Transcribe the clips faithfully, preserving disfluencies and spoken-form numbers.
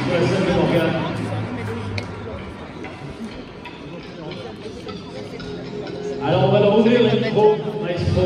la scène de Morgane. Alors on va leur ouvrir le micro, maestro.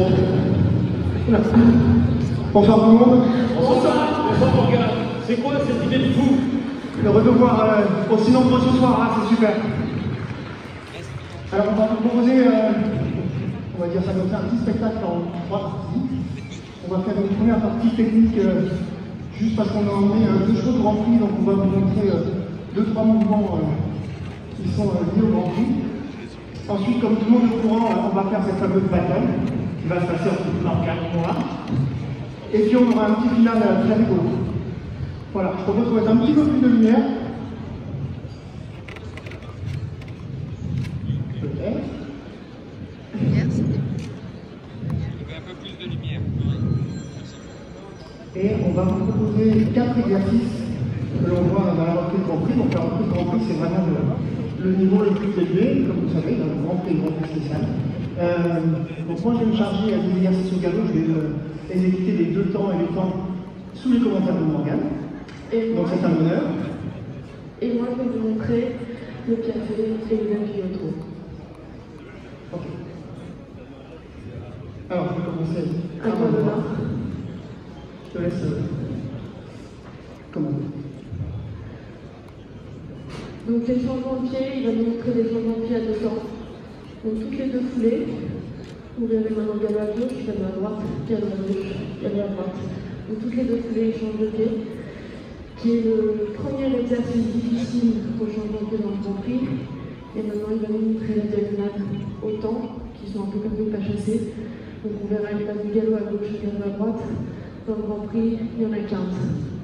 Bonsoir tout le monde. Bonsoir, bonsoir Morgane. C'est quoi cette idée de fou? Heureux de voir euh, aussi nombreux ce soir, hein, c'est super. Alors on va vous proposer, euh, on va dire ça comme ça, un petit spectacle en trois parties. On va faire une première partie technique, euh, juste parce qu'on a emmené euh, deux chevaux de Grand Prix, donc on va vous montrer euh, deux, trois mouvements euh, qui sont euh, liés au Grand Prix. Ensuite, comme tout le monde est au courant, euh, on va faire cette fameuse bataille qui va se passer entre Morgane et moi. Et puis on aura un petit final euh, très rigolo. Voilà, je propose qu'on mette un petit peu plus de lumière. Peut-être. Lumière, c'était Il y avait un peu plus de lumière. Et on va vous proposer quatre exercices que l'on voit dans la reprise Grand Prix. Donc la reprise Grand Prix, c'est vraiment le, le niveau le plus élevé, comme vous savez, dans le Grand Prix et le Grand Prix spécial. Euh, donc moi, je vais me charger à des exercices au galop. Je vais euh, exécuter les deux temps et les temps sous les commentaires de Morgane. Donc c'est un honneur. Et moi, je vais vous montrer le café et le gâteau. Ok. Alors, je vais commencer. À toi de là. Je te laisse euh, commander. Donc les changements de pied, il va nous montrer des changements de pied à deux temps. Donc toutes les deux foulées, vous verrez maintenant galop à gauche, galop à droite, galop à gauche, galop à droite. Donc toutes les deux foulées, il change de pied, qui est le premier exercice difficile pour changer de pied dans le Grand Prix. Et maintenant il va nous montrer la diagonale au temps, qui sont un peu comme des pas chassés. Donc on verra il passe du galop à gauche, galop à droite. Dans le Grand Prix, il y en a quinze.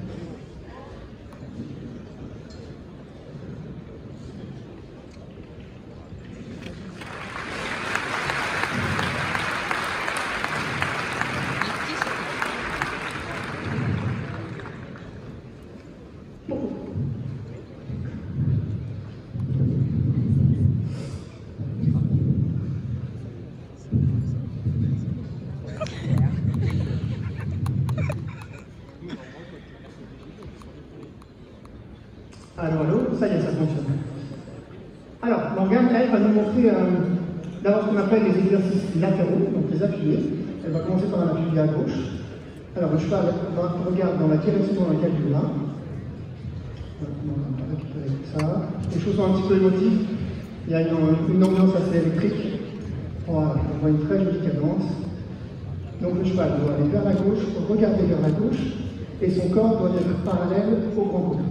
Alors, allô, ça y est, ça fonctionne. Alors, Morgane, elle, va nous montrer euh, d'abord ce qu'on appelle les exercices latéraux, donc les appuyés. Elle va commencer par un appuyé à gauche. Alors, le cheval regarde dans la direction dans laquelle il va. On va récupérer ça. Les choses sont un petit peu émotives. Il y a une, une ambiance assez électrique. Voilà, on voit une très jolie cadence. Donc, le cheval doit aller vers la gauche, regarder vers la gauche, et son corps doit être parallèle au grand côté.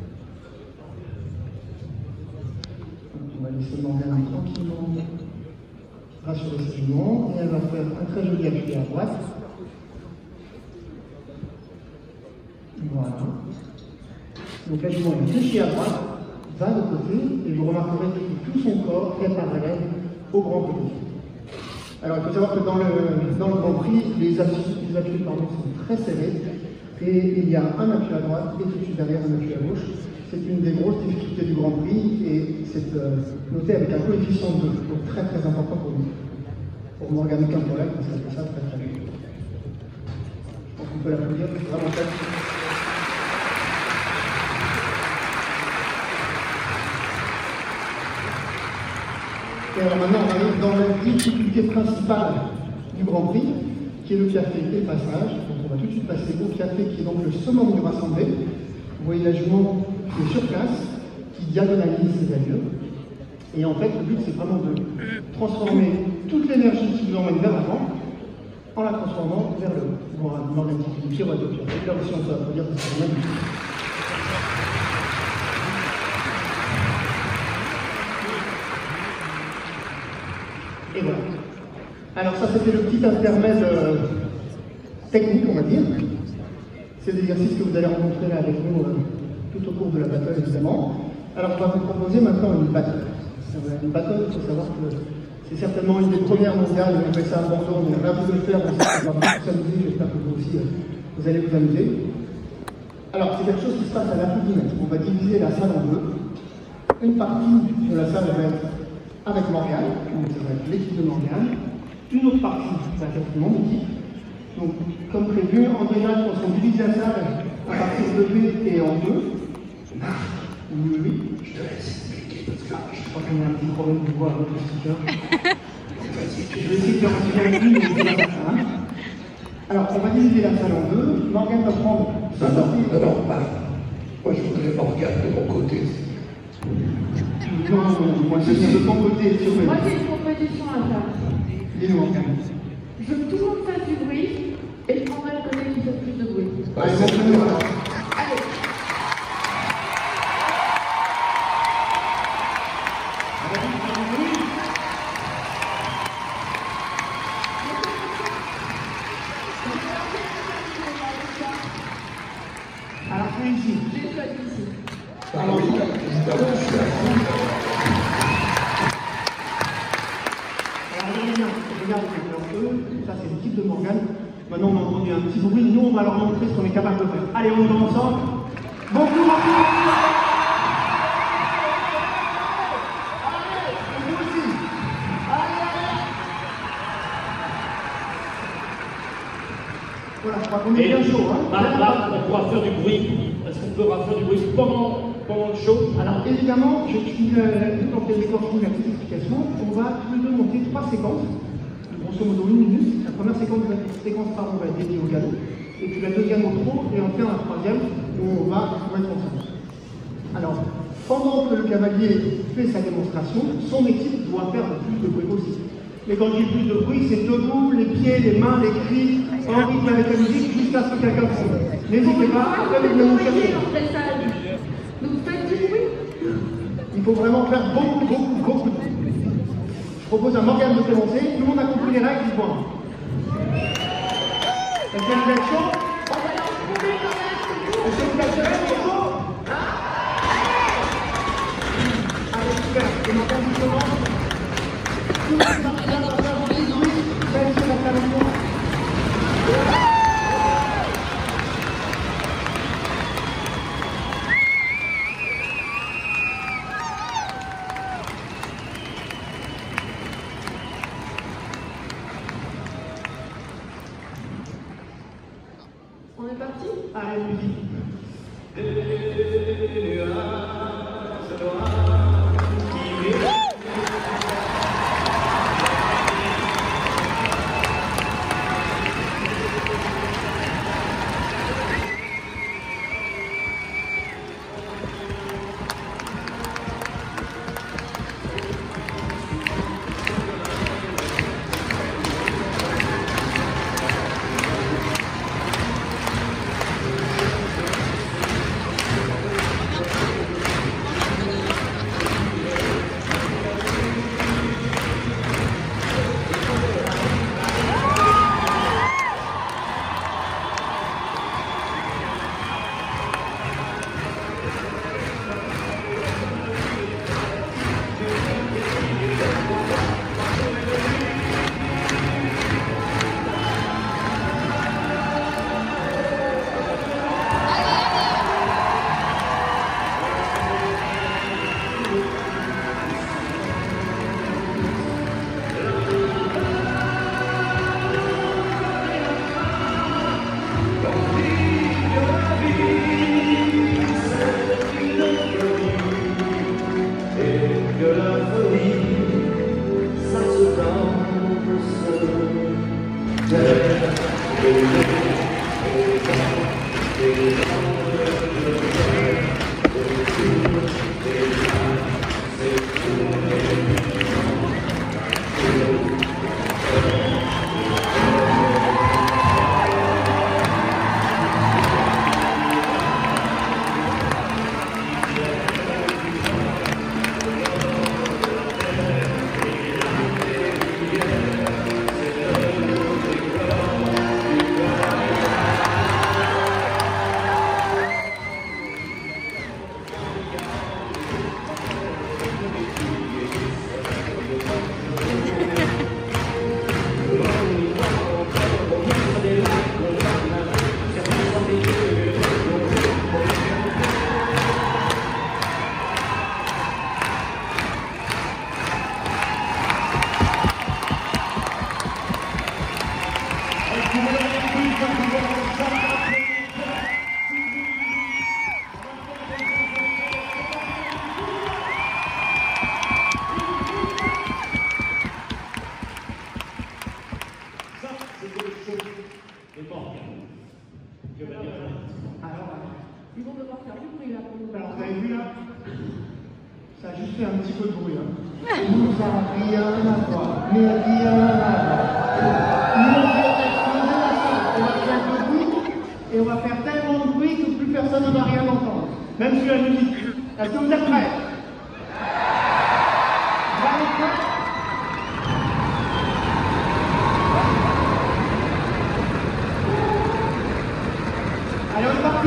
On va laisser Morgane tranquillement rassurer ses juments et elle va faire un très joli appui à droite. Voilà. Donc la jument est fléchie à droite, va de côté et vous remarquerez que tout son corps est parallèle au grand côté. Alors il faut savoir que dans le, dans le Grand Prix, les appuis, les appuis pardon, sont très serrés et il y a un appui à droite et tout de suite derrière un appui à gauche. C'est une des grosses difficultés du Grand Prix et c'est euh, noté avec un coefficient de deux, donc très très important pour nous. Pour Morgane Camporel, parce qu'elle fait ça très très bien. Donc on peut l'applaudir, c'est vraiment très bien. Et alors maintenant on arrive dans la difficulté principale du Grand Prix, qui est le café et le passage. Donc on va tout de suite passer au café qui est donc le summum du rassemblé. Vous voyez la jument qui est sur place, qui diagonalise ses allures. Et en fait, le but, c'est vraiment de transformer toute l'énergie qui vous emmène vers l'avant, en la transformant vers le haut. Bon, un organisme qui tire à deux pieds. Et là aussi, on peut applaudir parce que c'est magnifique. Et voilà. Alors ça, c'était le petit intermède euh, technique, on va dire. C'est l'exercice que vous allez rencontrer là avec nous euh, tout au cours de la battle, évidemment. Alors, on va vous proposer maintenant une battle. Une battle, il faut savoir que c'est certainement une des premières mondiales. On fait ça à Bordeaux, on est ravis de le faire, on va beaucoup s'amuser. J'espère que vous aussi, euh, vous allez vous amuser. Alors, c'est quelque chose qui se passe à l'appui-mètre. On va diviser la salle en deux. Une partie de la salle va être avec Morgane, donc ça va être l'équipe de Morgane. Une autre partie va être mon équipe. Donc, comme prévu, en général, on divise la salle à partir de B et en deux. Oui, oui. Je te laisse expliquer parce que Je crois qu'on a un petit problème de voix avec le speaker. Je vais essayer de faire un petit avec lui, mais c'est pas ça. Hein. Alors, on va diviser la salle en deux. Morgane va prendre sa non, non, partie. non, non, pas. Moi, je voudrais Morgane de mon côté. Non, non, non, moi je viens de ton côté, sur Moi, j'ai une proposition à faire. Dis-nous, Morgane. Je veux que tout le monde fasse du bruit et je prendrai le côté qui fait plus de bruit. Allez, montre-nous alors. Allez. Alors, c'est ici. J'ai choisi ici. Ah oui, évidemment, je suis à fond. Alors, regardez bien, regarde, alors eux, ça c'est l'équipe de Morgane. Maintenant, on a entendu un petit bruit, nous on va leur montrer ce qu'on est capable de faire. Allez, on y va ensemble. Beaucoup, beaucoup, beaucoup. Allez, vous aussi. Allez, allez. Voilà, je crois qu'on est Et bien chaud, hein. là, là, on pourra faire du bruit. Est-ce qu'on pourra faire du bruit pendant, pendant le show? Alors évidemment, je suis euh, dans quel décor je vous la petite explication. On va tous les deux monter trois séquences, grosso modo une minute. La première séquence, séquence pardon, va être dédiée au galop, et puis la deuxième au trot, et enfin la troisième où on va mettre ensemble. Alors, pendant que le cavalier fait sa démonstration, son équipe doit faire le plus de bruit possible. Mais quand je dis plus de bruit, c'est debout, les pieds, les mains, les cris, en rythme avec la musique, jusqu'à ce que quelqu'un fonde. N'hésitez pas, après vous venez nous chercher. Donc faites du bruit. Il faut vraiment faire beaucoup, beaucoup, beaucoup de bruit. Je propose à Morgane de commencer. Tout le monde a compris les règles du point. Est-ce que vous êtes chaud? Est-ce que vous êtes chaud? Allez, super. Et Morgane, vous commencez. Tout le monde va faire du bruit. Faites sur la salle. On est parti? Allez, musique. Ça a juste fait un petit peu de bruit. Hein. Ça n'a rien à voir. Mais rien à voir. Nous, on va exploser la salle. On va faire un peu de bruit et on va faire tellement de bruit que plus personne ne va rien entendre. Même sur la musique. Est-ce que vous êtes prêts? Vous êtes prêts? Allez, on est parti.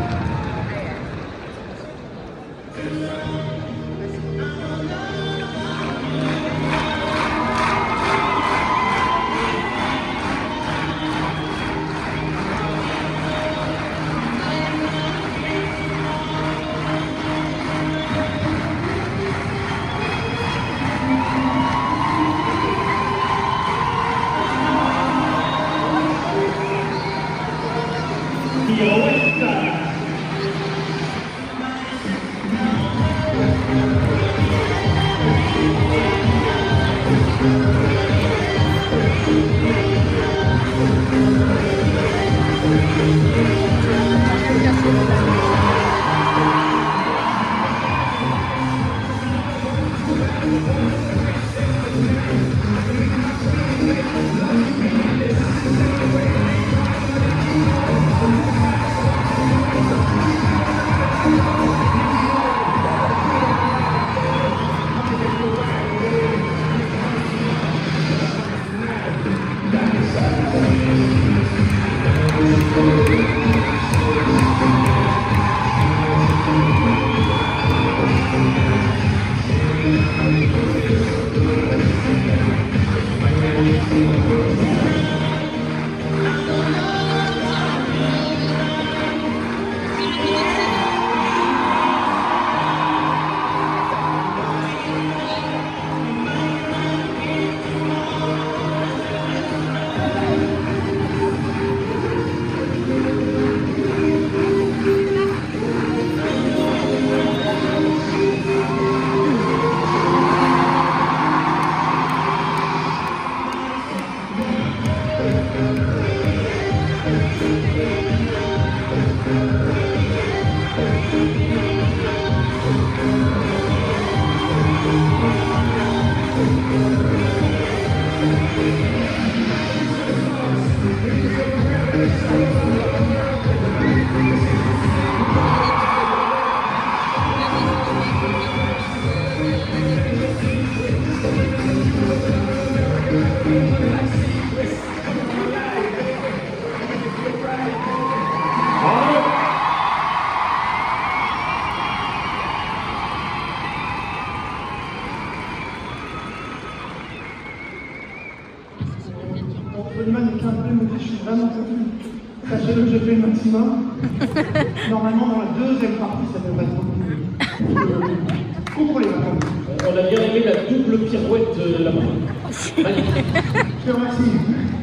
Je suis vraiment confus. Sachez-le, j'ai fait le maximum. Normalement, dans la deuxième partie, ça devrait être beaucoup mieux. Contrôlez la On a bien aimé la double pirouette de la main. Magnifique. Je te remercie.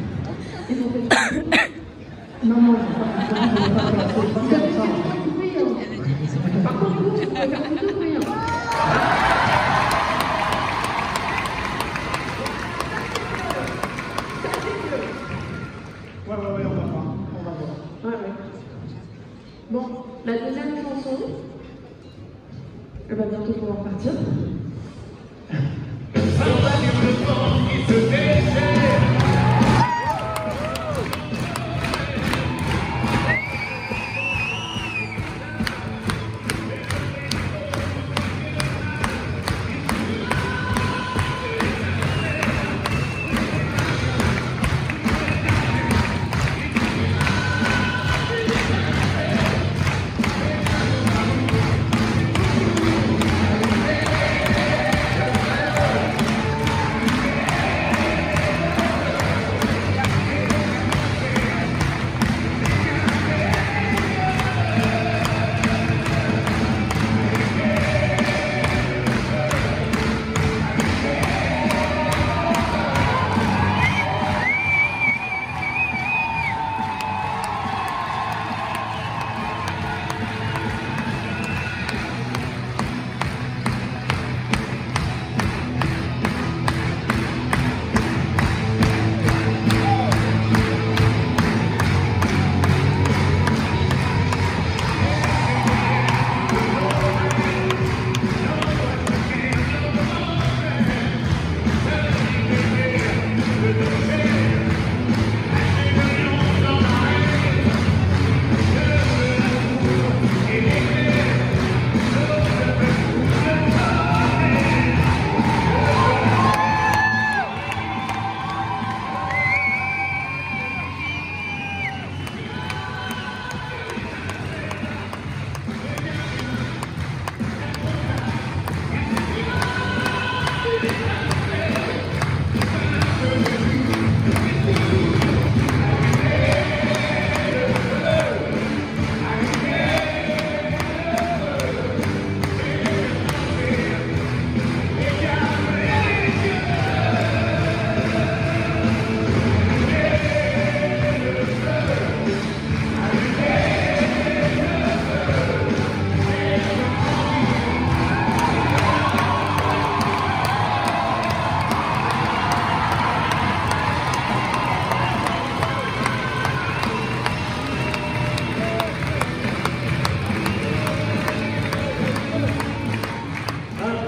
Non, non, je ne vais pas faire ça. Vous avez fait beaucoup de bruit. Hein. Par contre, vous, vous pouvez faire beaucoup de bruit. Hein. Ouais, ouais, ouais, on va voir. On va voir. Ouais, ouais. Bon, la deuxième chanson, elle va bientôt pouvoir partir.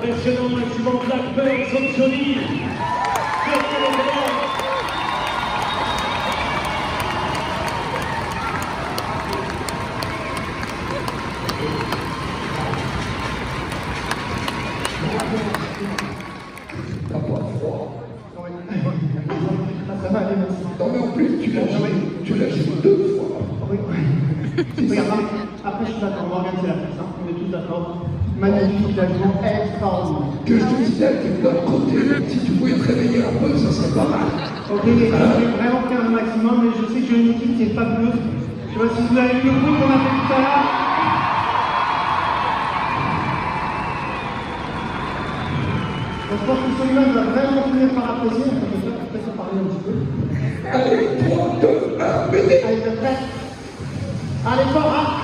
impressionnant, et suivant Blackbird, Sanchoni. T'as pas froid. Ah, ça va aller, merci. Non mais en plus, tu l'as joué, tu l'as joué deux fois. Oui, oui. Regarde, après, je suis d'accord, Morgane, c'est la place, hein. On est tous d'accord. Magnifique, jugement extraordinaire. Que je te disais, tu de l'autre côté, si tu pouvais te réveiller un peu, ça serait pas mal. Ok, les gars, je vais vraiment faire le maximum, mais je sais que j'ai une équipe qui est fabuleuse. Je sais pas si vous avez vu le bruit qu'on a fait tout à l'heure. Je pense que celui-là va vraiment finir par apprécier, on peut peut-être se parler un petit peu. Allez, trois, deux, un, bébé. Allez, t'es prêt? Allez, fort, hein?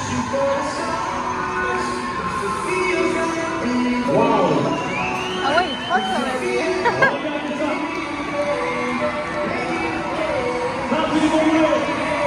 Waouh! Ah ouais, il est trop quand même. Regardez ça! Ça, c'est du bon boulot!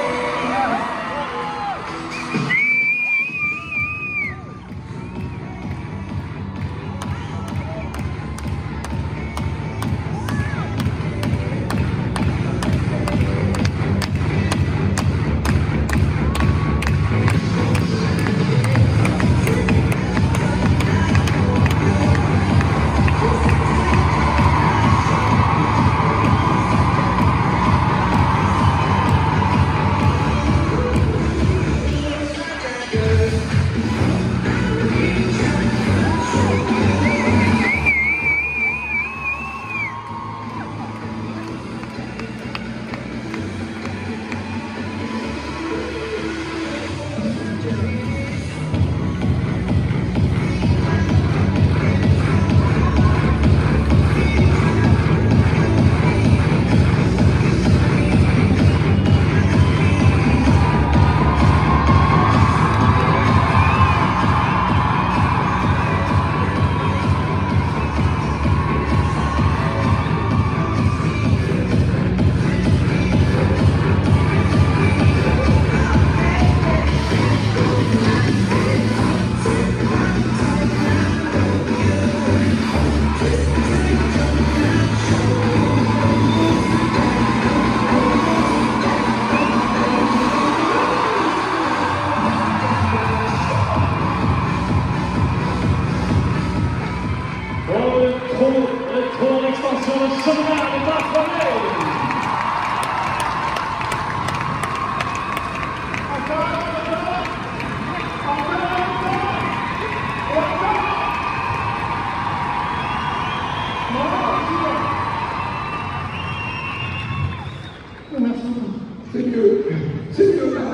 C'est mieux, c'est mieux là.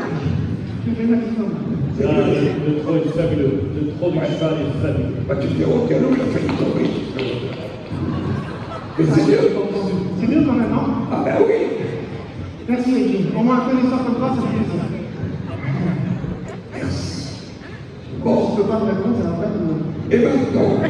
Je fais le maximum. Ah, le, le trop est fabuleux. Le trop du cheval est fabuleux. Bah tu te dis, oh, Gallo, il a failli tomber. Mais c'est mieux. C'est mieux quand même, non? Ah ben oui. Merci, Regine. Au moins un connaisseur comme toi, ça fait plaisir. Merci. Je Bon, peux pas te répondre, ça va pas être... et maintenant.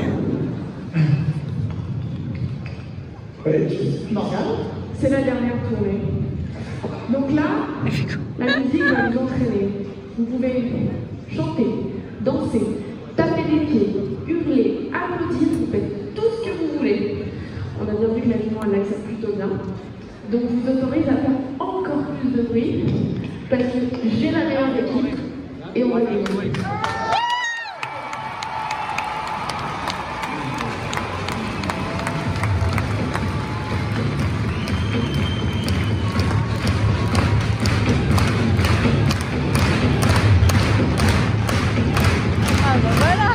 Ouais, je... Morgane? C'est la dernière tournée. Donc là, la musique va vous entraîner. Vous pouvez chanter, danser, taper des pieds, hurler, applaudir, vous faites tout ce que vous voulez. On a bien vu que la jument, elle l'accepte plutôt bien. Donc je vous autorise à faire encore plus de bruit, parce que j'ai la meilleure équipe et on va gagner. Ah bah voilà.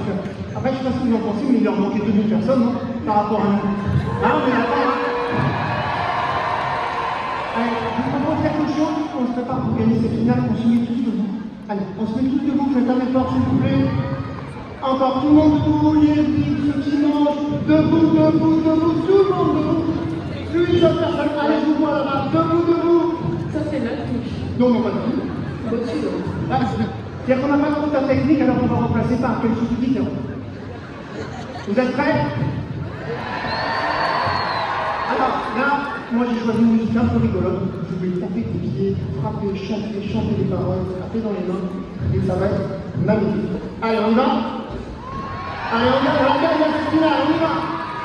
que, après, je sais pas ce que vous en pensez, mais il leur manquait deux mille personnes, non, par rapport à nous. Ah, mais attends, hein. Allez, je vous propose quelque chose, on se prépare pour gagner cette finale, on se met tous debout. Allez, on se met tous debout, je vais taper fort, s'il vous plaît. Encore tout le monde debout, les vides, ceux qui mangent, debout, debout, debout, tout le monde debout. Une seule personne, allez, je vous vois là-bas, debout, debout. Ça, c'est la touche. Non, non, pas du tout. Au-dessus, donc. Ah, c'est-à-dire qu'on n'a pas trop ta technique, alors on va remplacer par quelque chose de différent. Vous êtes prêts? Alors, là, moi j'ai choisi une musique un peu rigolote. Je vais taper des pieds, frapper, chanter, chanter des paroles, taper dans les mains, et ça va être magnifique. Allez, on y va? Allez, on y va, on gagne la finale, on y va!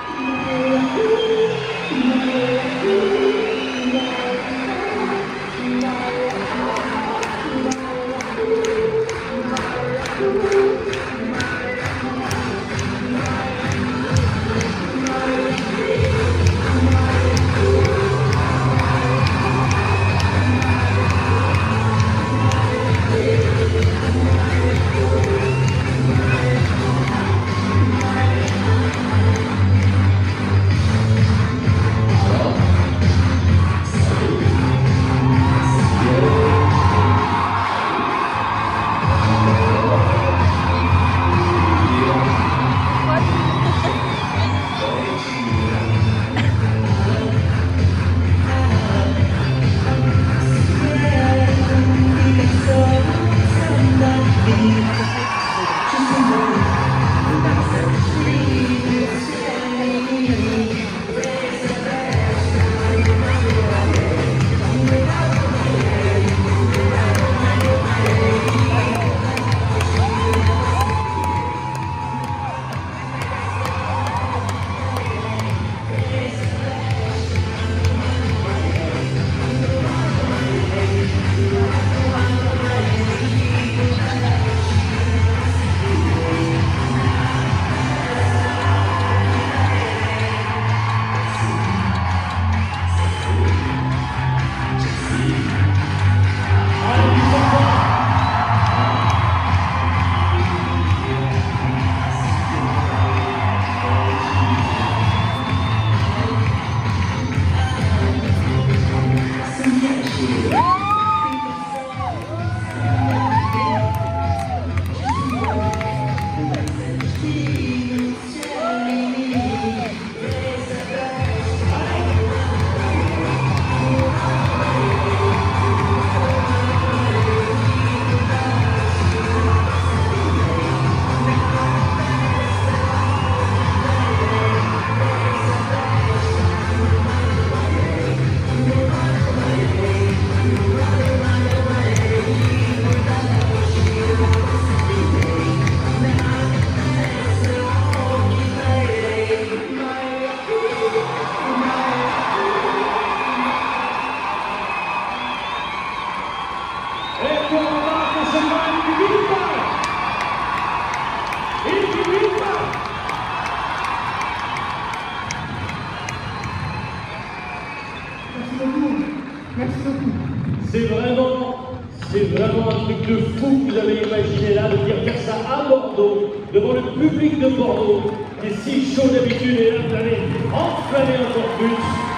C'est vraiment, c'est vraiment un truc de fou que vous avez imaginé là, de dire faire ça à Bordeaux, devant le public de Bordeaux, qui est si chaud d'habitude, et là vous allez enflammer encore plus.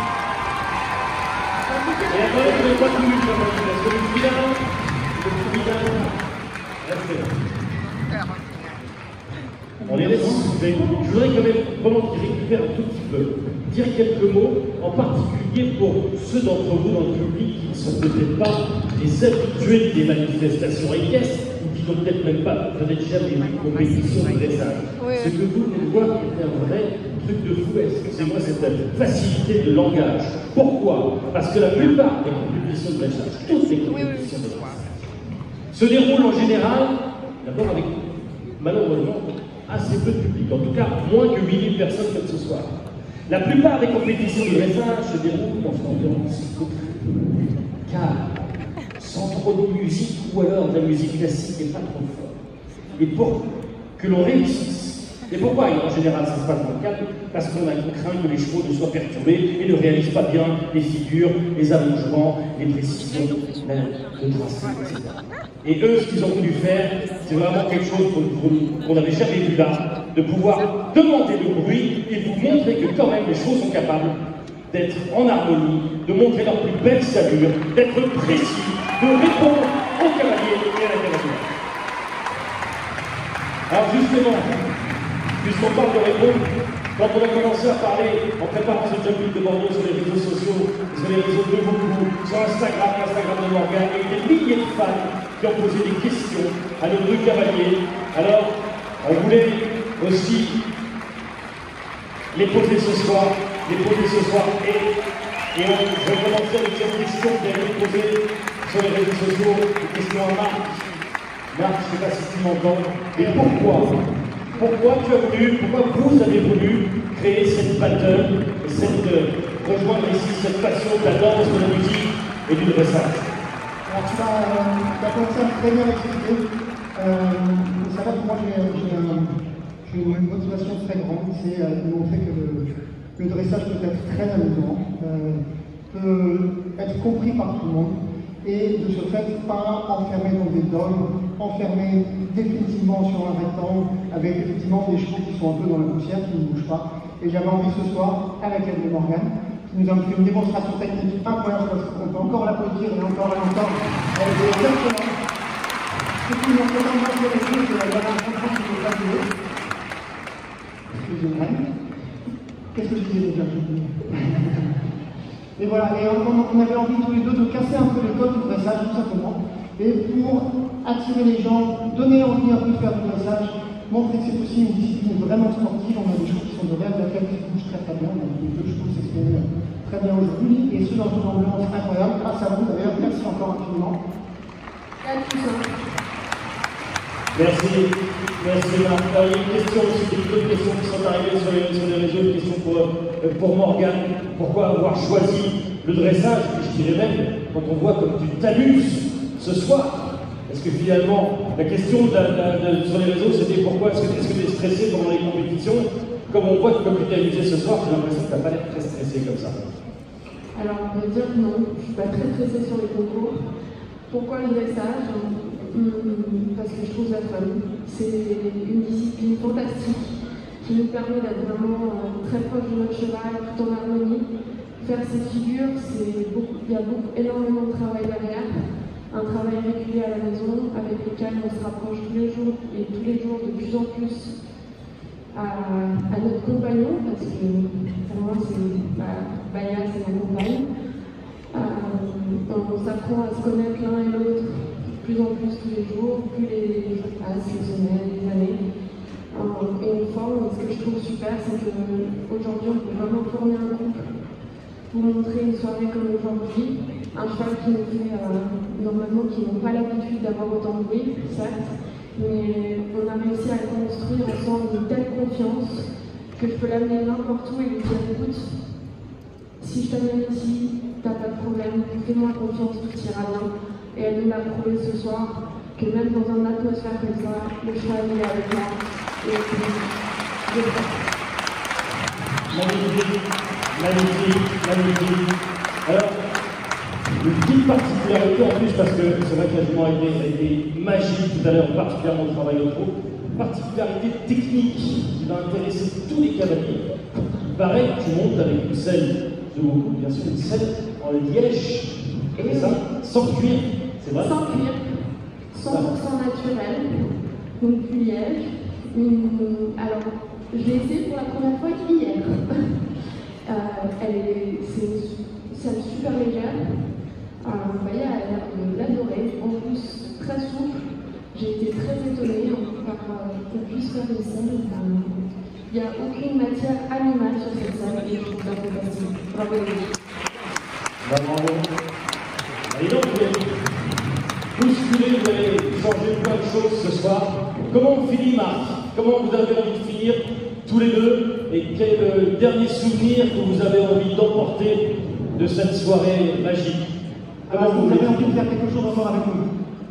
Et après, vous n'avez pas tout vu, parce que le final, le final, restez là. On est resté. Je voudrais quand même vraiment qu'il récupère un tout petit peu, dire quelques mots, en particulier pour ceux d'entre vous dans le public qui ne sont peut-être pas des habitués des manifestations équestres, ou qui n'ont peut-être même pas, peut-être jamais vu de compétition de dressage. Oui. Ce que vous venez de voir est un vrai truc de fou, excusez-moi cette facilité de langage. Pourquoi? Parce que la plupart des compétitions de dressage, toutes les compétitions de dressage, se déroulent en général, d'abord avec, malheureusement, assez peu de public, en tout cas moins que huit mille personnes comme ce soir. La plupart des compétitions de dressage se déroulent dans une ambiance calme, sans trop de musique ou alors de la musique classique et pas trop forte. Et pour que l'on réussisse, et pourquoi en général ça se passe dans le calme? Parce qu'on a craint que les chevaux ne soient perturbés et ne réalisent pas bien les figures, les allongements, les précisions, même le tracé, et cetera. Et eux, ce qu'ils ont voulu faire, c'est vraiment quelque chose qu'on n'avait jamais vu là, de pouvoir demander le bruit et vous montrer que quand même les chevaux sont capables d'être en harmonie, de montrer leur plus belle savure, d'être précis, de répondre aux cavaliers et à la cavalière. Alors justement, puisqu'on parle de répondre, quand on a commencé à parler, en préparant ce Jump Week de Bordeaux sur les réseaux sociaux, sur les réseaux de beaucoup, sur Instagram, l'Instagram de Morgan, et des milliers de fans qui ont posé des questions à nos deux cavaliers. Alors, on voulait aussi les poser ce soir, les poser ce soir, et, et on, je vais commencer avec cette question qui a été posée sur les réseaux sociaux, une question à Marc. Marc, je ne sais pas si tu m'entends, et pourquoi Pourquoi tu as voulu, pourquoi vous avez voulu créer cette battle, et cette, euh, rejoindre ici cette passion de la danse, de la musique et du dressage? Alors tu as, euh, commencé à très bien expliquer. Euh, ça va que moi j'ai une motivation très grande, c'est euh, de montrer que le, le dressage peut être très amusant, euh, peut être compris par tout le monde, et de ce fait pas enfermé dans des dogmes, enfermé définitivement sur un rectangle, avec effectivement des chevaux qui sont un peu dans la poussière, qui ne bougent pas. Et j'avais envie ce soir, avec Anne de Morgan, qui nous a fait une démonstration technique incroyable, parce qu'on peut encore l'applaudir et encore et encore. Elle est exactement. Ce qui nous fait vraiment de les choses, c'est la dernière chanson qui n'est pas jouée. Excusez-moi. Qu'est-ce que je disais déjà? Et voilà, et on, on avait envie tous les deux de casser un peu les codes du dressage, tout simplement. Et pour attirer les gens, donner envie un peu de faire du dressage, montrer que c'est aussi une discipline vraiment sportive. On a des chevaux qui sont de réels athlètes qui bougent très très bien. On a les deux chevaux s'exprimer très bien aujourd'hui. Et ceux dans une ambiance incroyable. Grâce à vous d'ailleurs, merci encore infiniment. Merci, merci Marc. Alors, il y a une question aussi, d'autres questions qui sont arrivées sur les, sur les réseaux, une question pour, euh, pour Morgan. Pourquoi avoir choisi le dressage? Je dirais même, quand on voit comme tu t'amuses ce soir, est-ce que finalement, la question de la, de, de, sur les réseaux, c'était pourquoi est-ce que tu es stressé pendant les compétitions? Comme on voit que comme tu t'es amusé ce soir, j'ai l'impression que tu n'as pas l'air très stressé comme ça. Alors, on va dire non, je ne suis pas très stressée sur les concours. Pourquoi le dressage? Parce que je trouve ça fun. C'est une discipline fantastique qui nous permet d'être vraiment euh, très proche de notre cheval, tout en harmonie. Faire ces figures, beaucoup, il y a beaucoup, énormément de travail derrière. Un travail régulier à la maison, avec lequel on se rapproche tous les jours et tous les jours de plus en plus à, à notre compagnon, parce que pour moi, c'est bah, Baya, c'est ma compagne. Euh, on s'apprend à se connaître l'un et l'autre de plus en plus tous les jours, plus les jours passent, les semaines, les années. Euh, et on forme, et ce que je trouve super, c'est qu'aujourd'hui, on peut vraiment tourner un couple, vous montrer une soirée comme aujourd'hui, un cheval qui nous fait, euh, normalement, qui n'ont pas l'habitude d'avoir autant de bruit, certes, mais on a réussi à construire ensemble une telle confiance que je peux l'amener n'importe où et lui dire, écoute, si je t'amène ici, t'as pas de problème, fais-moi confiance, tout ira bien. Et elle nous l'a prouvé ce soir, que même dans une atmosphère comme ça, le cheval est avec moi. Et je magnifique, magnifique, magnifique. Alors, une petite particularité en plus, parce que c'est vrai que la jument a été, a été magique tout à l'heure, particulièrement au travail de troupe, particularité technique qui va intéresser tous les cavaliers. Il paraît que tu montes avec une selle de beaucoup, bien sûr, une selle en liège, c'est ça, sans cuir, c'est vrai? Sans cuir, cent pour cent naturel, donc du liège. Une... Alors, je l'ai essayé pour la première fois hier. euh, elle est, c'est une selle super légère. Euh, vous voyez, elle a l'air de l'adorer. En plus, très souple. J'ai été très étonnée par euh, qu'on puisse faire une selle. Il n'y a aucune matière animale sur cette selle et je trouve ça fantastique. Bravo les filles. Bravo. Et donc, vous avez bousculé, vous avez changé plein de choses ce soir. Comment on finit, Marc? Comment vous avez envie de finir tous les deux? Et quel est le dernier souvenir que vous avez envie d'emporter de cette soirée magique? Alors, vous avez envie de faire quelque chose encore avec nous?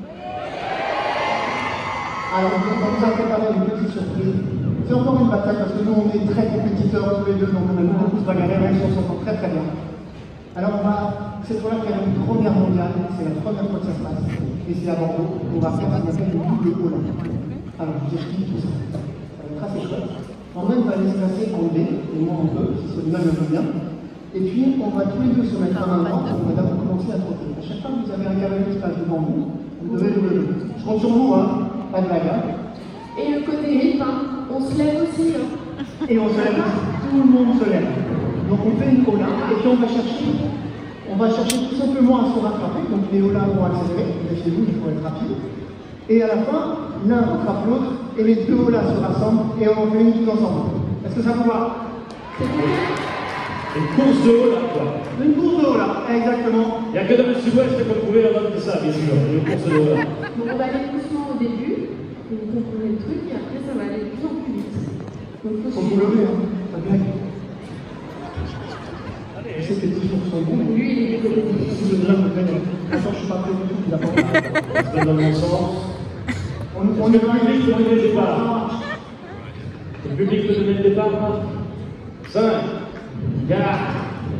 Alors, on vous a préparé une petite surprise. C'est encore une bataille parce que nous, on est très compétiteurs tous les deux, donc on a beaucoup se bagarrer, même si on s'entend très très bien. Alors on va cette fois-là faire une première mondiale, c'est la première fois que ça se passe, et c'est à Bordeaux, on va faire ce qu'on appelle le double haut. Alors je vous explique tout ça, ça va être assez chouette. Moi-même va laisser passer en D, et moi un peu, si c'est l'image un peu bien. Et puis on va tous les deux se mettre à main droite, on va d'abord commencer à trotter. À chaque fois que vous avez un cavalier qui passe devant vous, vous devez le lever. Je compte sur vous, hein, pas de blague. Hein. Et le côté rythme, hein, on se lève aussi. Hein. Et on se lève aussi, tout le monde se lève. Donc on fait une ola, et puis on va chercher, on va chercher tout simplement à se rattraper. Donc les olas vont accélérer, laissez-vous, il faut être rapide. Et à la fin, l'un rattrape l'autre, et les deux olas se rassemblent, et on en fait une tous ensemble. Est-ce que ça vous va? Une course de haut là, quoi. Une course de haut là, exactement. Il n'y a que dans le sud-ouest qu'on peut trouver la bonne de ça, bien sûr. Une course de haut là. Donc on va aller doucement au début, vous comprenez le truc, et après ça va aller de plus en plus vite. Donc il faut Faut vous lever, hein, pas de blague. Je sais que les dix pour cent bons, mais Lui, il est dégoûté. si je viens de me gagner. Attends, je suis pas prêt du tout, il a pas C'est dans le bon sens. On, on est Le public peut donner le départ. Le public peut donner le départ. cinq, quatre.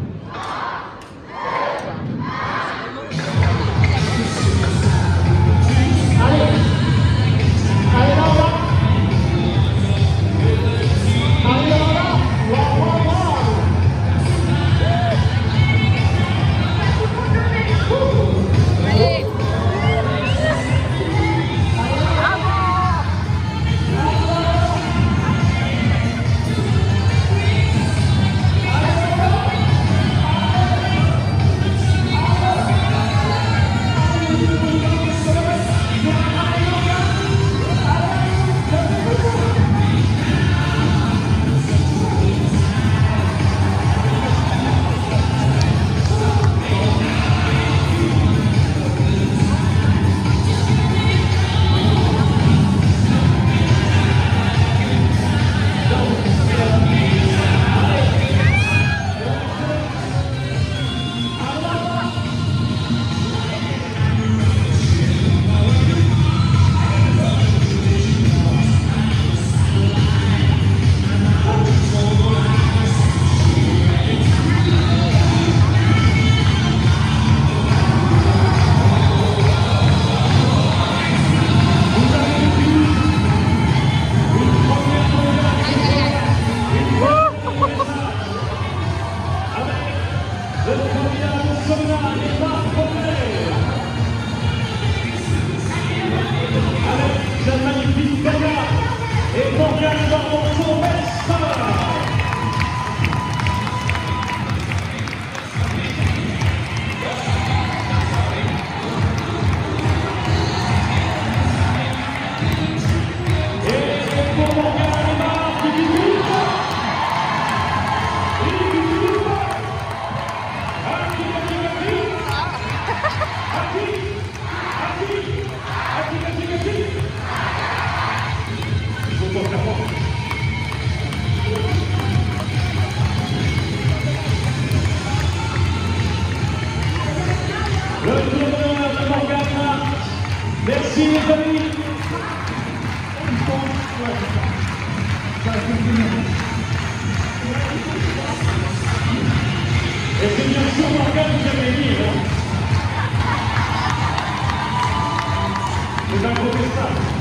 Merci les amis. Et c'est bien sûr Morgane qui a gagné. Hein. C'est incontestable.